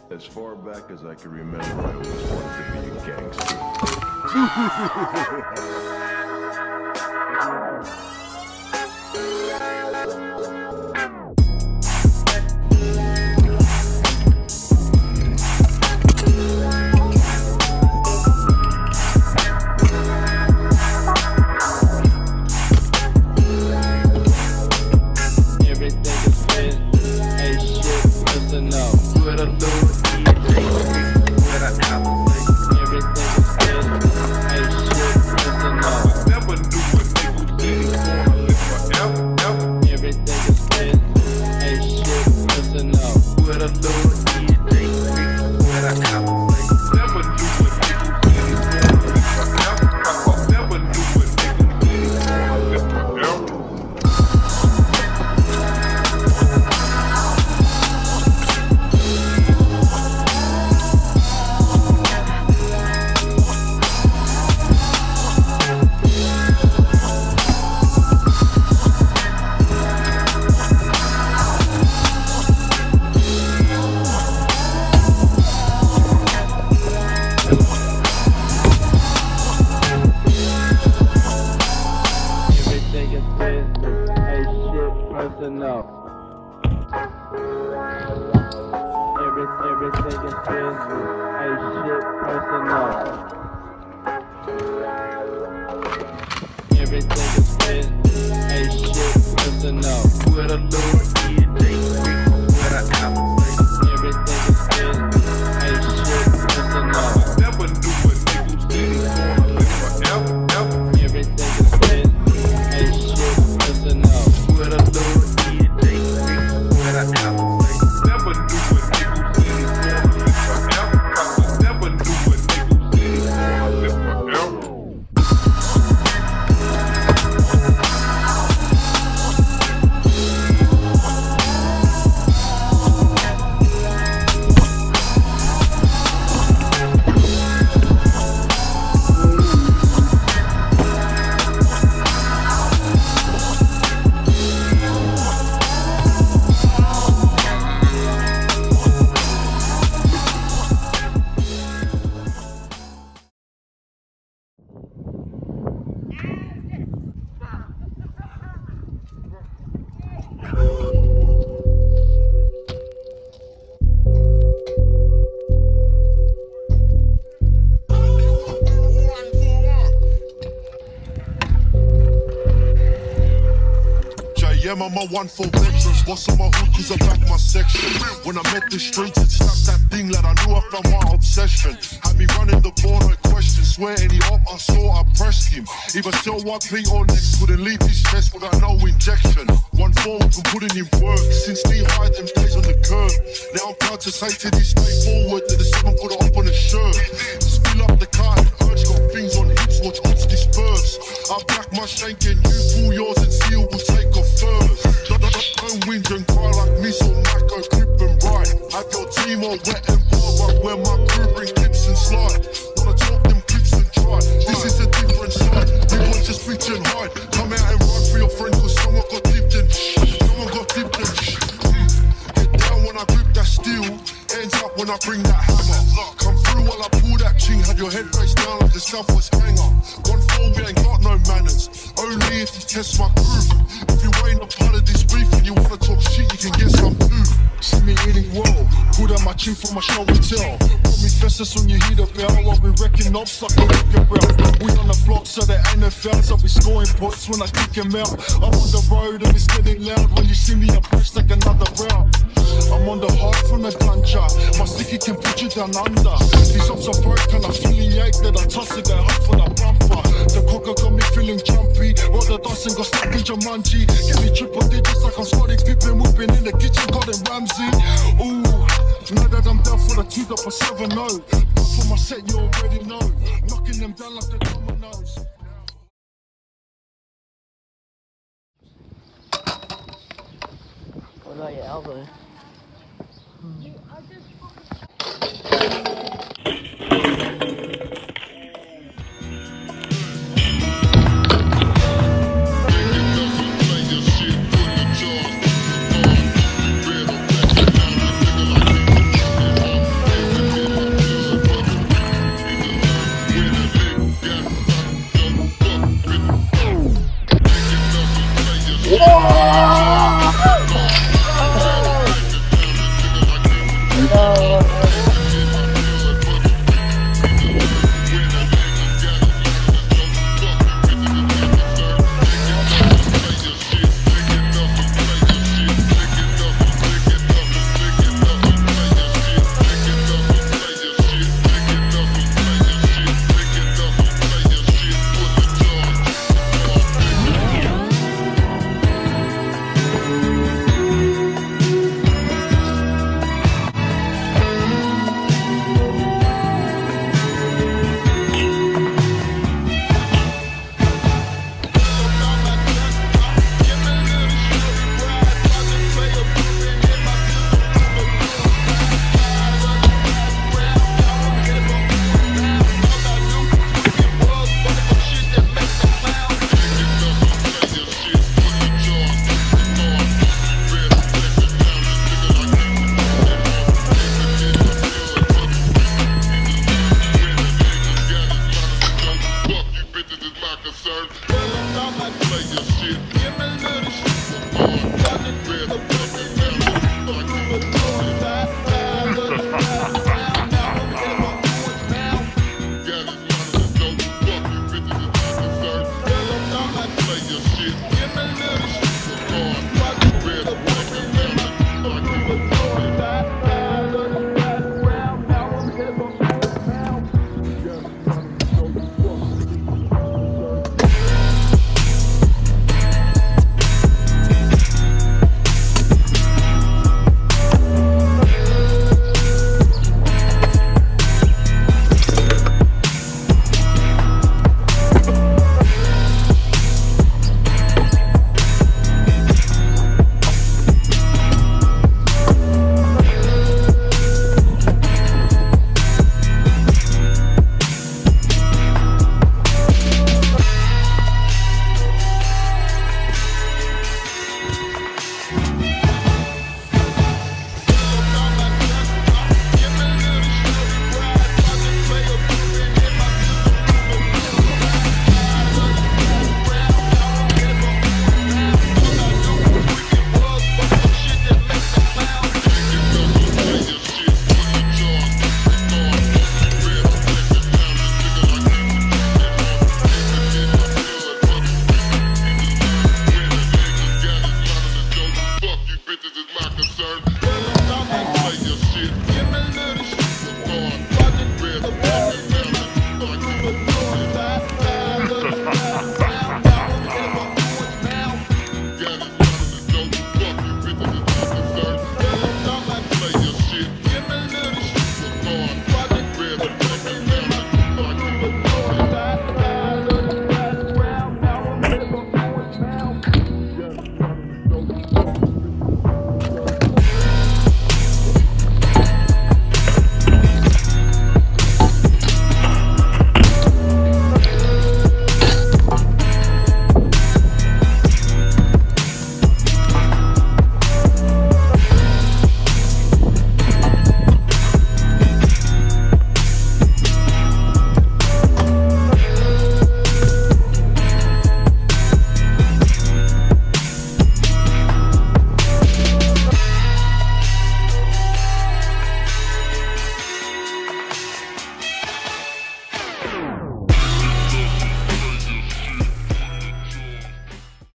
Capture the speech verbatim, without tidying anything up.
As far back as I can remember, I always wanted to be a gangster. Yeah, I'm a one for veterans. Boss on my hood cause I back my section. When I met the streets, it slapped that thing that I knew I found my obsession. Had me running the ball, no question. Swear any op I saw, I pressed him. Either sell white P or next, couldn't leave his chest without no injection. One forward from putting in work, since knee high them days on the curb. Now I'm proud to say to this stay forward, that the seven put it up on a shirt. Just fill up the car and urge, got things on hips, watch odds disperse. I black my shank and you pull yours and seal will take off first. Don't whinge and cry like me, so Maco, grip and ride. Have your team all wet and ball, but where my crew bring clips and slide. Wanna talk them clips and try. This is a different side. You want just bitch and hide. Come out and run for your friend, cause someone got dipped and someone got dipped and get down when I grip that steel. Ends up when I bring that hammer. Come through while I pull that ching. Have your head face down like the Southwest hanger. One four, we ain't got no manners. Only if you test my crew. If you ain't a part of this beef and you wanna talk shit, you can get some too. See me eating well, pull down my chin for my show and tell. Put me festus when you hear the bell, I'll be wrecking up, sucking with your bell. We on the block so the N F Ls, I'll be scoring points when I kick him out. I'm on the road and it's getting loud, when you see me I push like another route. I'm on the hard from the ganja, my sticky can put you down under. These ups are broke and I feeling yank that I toss it, that hot for the bumper. The cocker got me feeling jumpy, roll the dust and got stuck in Jumanji. Give me triple digits like I'm Scotty Pippen, whooping in the kitchen, got it Ramsey. Ooh, now that I'm down for the two up a seven oh. But for my set you already know, knocking them down like the dominoes. What about your elbow? Dude, I just